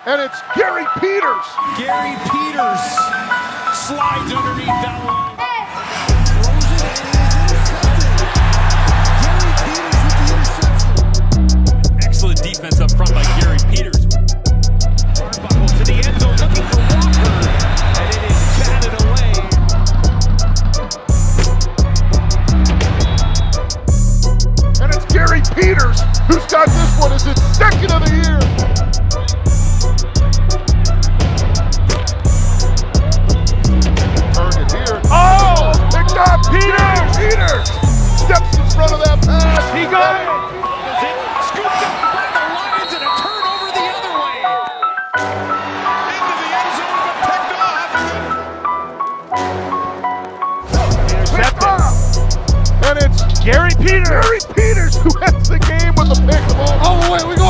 and it's Garry Peters. Garry Peters slides underneath that one. Excellent defense up front by Garry Peters. Arbuckle to the end zone looking for Walker, and it is batted away. And it's Garry Peters who's got this one as his second of the year. Turn it here. Oh! Picked up! Peters steps in front of that pass. He got it! Scooped up by the Lions and a turnover the other way. Into the end zone, but picked off. Intercepted. And it's Garry Peters. Garry Peters who ends the game with a pick. Oh, wait, we go.